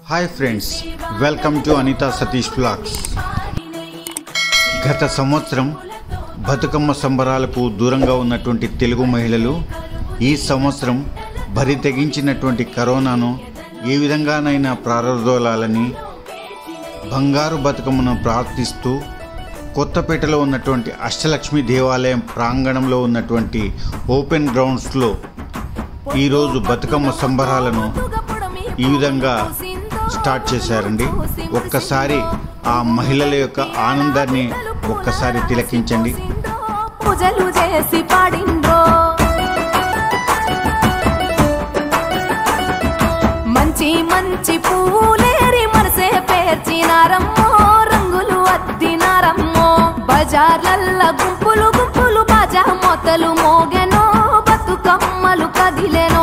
Hi friends, welcome to Anitha Satish blogs. గత సంవత్సరం బతుకమ్మ సంబరాలకు దూరంగా ఉన్నటువంటి తెలుగు మహిళలు ఈ సంవత్సరం బరి తెగించినటువంటి కరోనాను ఏ విధంగానైనా ప్రారంభోలాలని బంగారు బతుకమ్మను ప్రార్థిస్తూ కొత్తపేటలో ఉన్నటువంటి అష్టలక్ష్మి దేవాలయం ప్రాంగణంలో ఉన్నటువంటి ఓపెన్ గ్రౌండ్స్లో ఈరోజు బతుకమ్మ సంబరాలను ఈ విధంగా స్టార్ట్ చేశారండి. ఒక్కసారి ఆ మహిళల యొక్క ఆనందాన్ని ఒక్కసారి తిలకించండి. పూజలు చేసి పాడిండ్రో, మంచి మంచి పూలేరి మనసే పేర్చినారమ్మో, రంగులు అద్దినారమ్మో, బజార్లల్ల గుంపులు గుంపులు బాజా మొతలు మోగెనో, బతుకమ్మలు కదిలే